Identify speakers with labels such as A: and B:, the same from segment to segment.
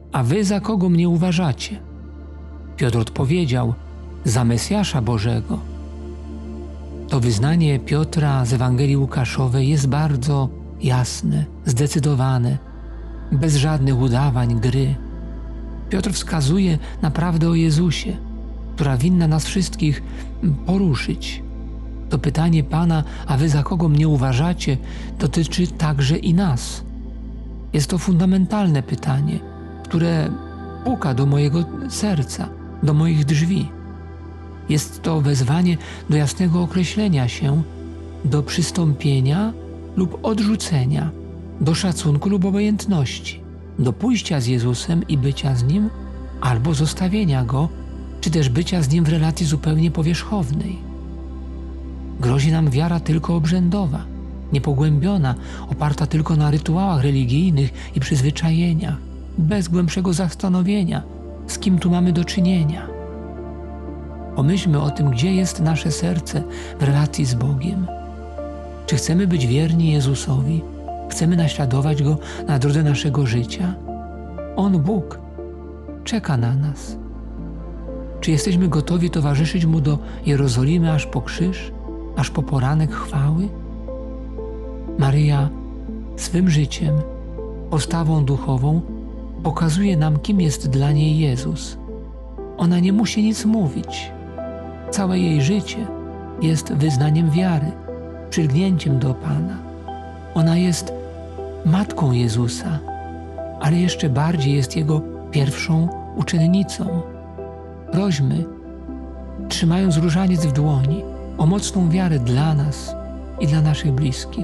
A: a wy za kogo mnie uważacie? Piotr odpowiedział: za Mesjasza Bożego. To wyznanie Piotra z Ewangelii Łukaszowej jest bardzo jasne, zdecydowane, bez żadnych udawań, gry. Piotr wskazuje na prawdę o Jezusie, która winna nas wszystkich poruszyć. To pytanie Pana, a wy za kogo mnie uważacie, dotyczy także i nas. Jest to fundamentalne pytanie, które puka do mojego serca, do moich drzwi. Jest to wezwanie do jasnego określenia się, do przystąpienia lub odrzucenia, do szacunku lub obojętności, do pójścia z Jezusem i bycia z Nim, albo zostawienia Go, czy też bycia z Nim w relacji zupełnie powierzchownej. Grozi nam wiara tylko obrzędowa, niepogłębiona, oparta tylko na rytuałach religijnych i przyzwyczajeniach, bez głębszego zastanowienia, z kim tu mamy do czynienia. Pomyślmy o tym, gdzie jest nasze serce w relacji z Bogiem. Czy chcemy być wierni Jezusowi? Chcemy naśladować Go na drodze naszego życia? On, Bóg, czeka na nas. Czy jesteśmy gotowi towarzyszyć Mu do Jerozolimy aż po krzyż, aż po poranek chwały? Maryja swym życiem, postawą duchową pokazuje nam, kim jest dla niej Jezus. Ona nie musi nic mówić. Całe jej życie jest wyznaniem wiary, przylgnięciem do Pana. Ona jest matką Jezusa, ale jeszcze bardziej jest Jego pierwszą uczennicą. Prośmy, trzymając różaniec w dłoni, o mocną wiarę dla nas i dla naszych bliskich.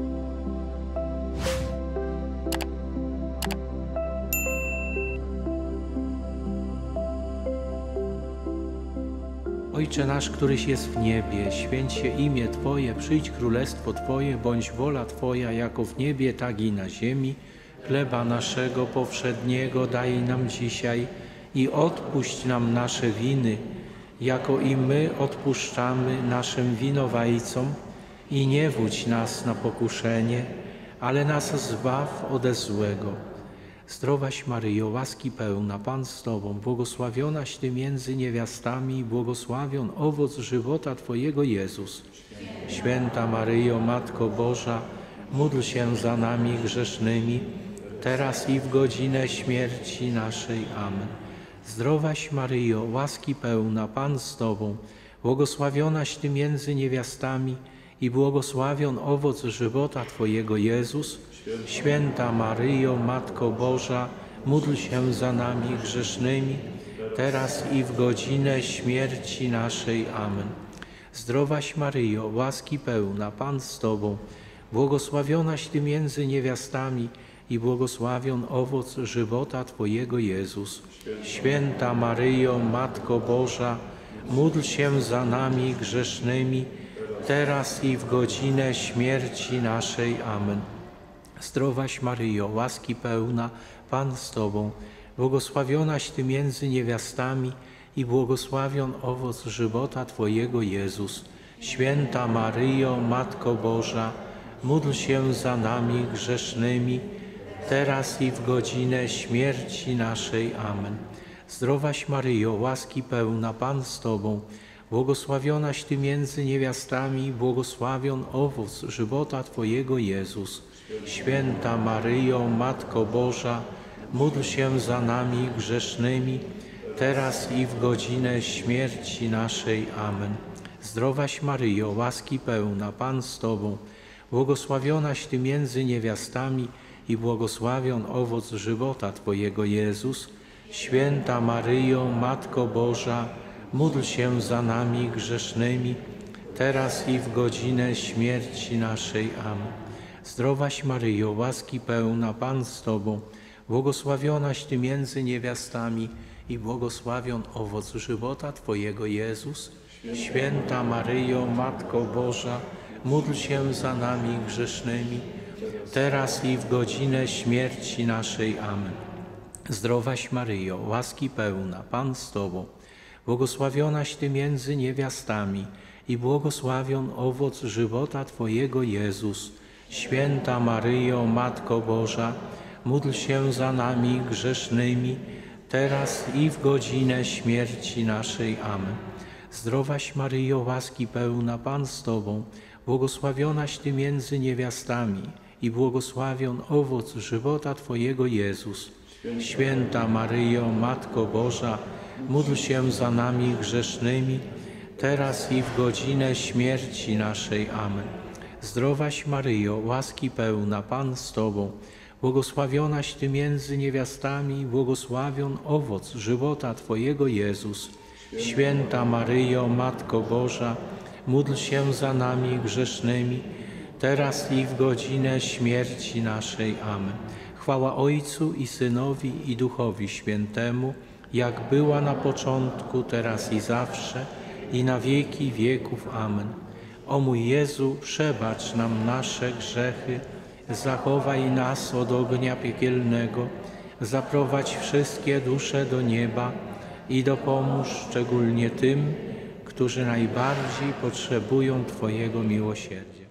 B: Ojcze nasz, któryś jest w niebie, święć się imię Twoje, przyjdź królestwo Twoje, bądź wola Twoja, jako w niebie, tak i na ziemi. Chleba naszego powszedniego daj nam dzisiaj i odpuść nam nasze winy, jako i my odpuszczamy naszym winowajcom. I nie wódź nas na pokuszenie, ale nas zbaw ode złego. Zdrowaś Maryjo, łaski pełna, Pan z Tobą, błogosławionaś Ty między niewiastami i błogosławion owoc żywota Twojego Jezus. Święta Maryjo, Matko Boża, módl się za nami grzesznymi, teraz i w godzinę śmierci naszej. Amen. Zdrowaś Maryjo, łaski pełna, Pan z Tobą, błogosławionaś Ty między niewiastami i błogosławion owoc żywota Twojego Jezus. Święta Maryjo, Matko Boża, módl się za nami grzesznymi, teraz i w godzinę śmierci naszej. Amen. Zdrowaś Maryjo, łaski pełna, Pan z Tobą, błogosławionaś Ty między niewiastami i błogosławion owoc żywota Twojego Jezus. Święta Maryjo, Matko Boża, módl się za nami grzesznymi, teraz i w godzinę śmierci naszej. Amen. Zdrowaś Maryjo, łaski pełna, Pan z Tobą, błogosławionaś Ty między niewiastami i błogosławion owoc żywota Twojego Jezus. Święta Maryjo, Matko Boża, módl się za nami grzesznymi, teraz i w godzinę śmierci naszej. Amen. Zdrowaś Maryjo, łaski pełna, Pan z Tobą, błogosławionaś Ty między niewiastami i błogosławion owoc żywota Twojego Jezus. Święta Maryjo, Matko Boża, módl się za nami grzesznymi, teraz i w godzinę śmierci naszej. Amen. Zdrowaś Maryjo, łaski pełna, Pan z Tobą, błogosławionaś Ty między niewiastami i błogosławion owoc żywota Twojego Jezus. Święta Maryjo, Matko Boża, módl się za nami grzesznymi, teraz i w godzinę śmierci naszej. Amen. Zdrowaś Maryjo, łaski pełna, Pan z Tobą, błogosławionaś Ty między niewiastami i błogosławion owoc żywota Twojego Jezus. Święta Maryjo, Matko Boża, módl się za nami grzesznymi, teraz i w godzinę śmierci naszej. Amen. Zdrowaś Maryjo, łaski pełna, Pan z Tobą, błogosławionaś Ty między niewiastami i błogosławion owoc żywota Twojego Jezus. Święta Maryjo, Matko Boża, módl się za nami grzesznymi, teraz i w godzinę śmierci naszej. Amen. Zdrowaś Maryjo, łaski pełna, Pan z Tobą, błogosławionaś Ty między niewiastami i błogosławion owoc żywota Twojego Jezus. Święta Maryjo, Matko Boża, módl się za nami grzesznymi, teraz i w godzinę śmierci naszej. Amen. Zdrowaś Maryjo, łaski pełna, Pan z Tobą, błogosławionaś Ty między niewiastami i błogosławion owoc żywota Twojego Jezus. Święta Maryjo, Matko Boża, módl się za nami grzesznymi, teraz i w godzinę śmierci naszej. Amen. Chwała Ojcu i Synowi i Duchowi Świętemu, jak była na początku, teraz i zawsze, i na wieki wieków. Amen. O mój Jezu, przebacz nam nasze grzechy, zachowaj nas od ognia piekielnego, zaprowadź wszystkie dusze do nieba i dopomóż szczególnie tym, którzy najbardziej potrzebują Twojego miłosierdzia.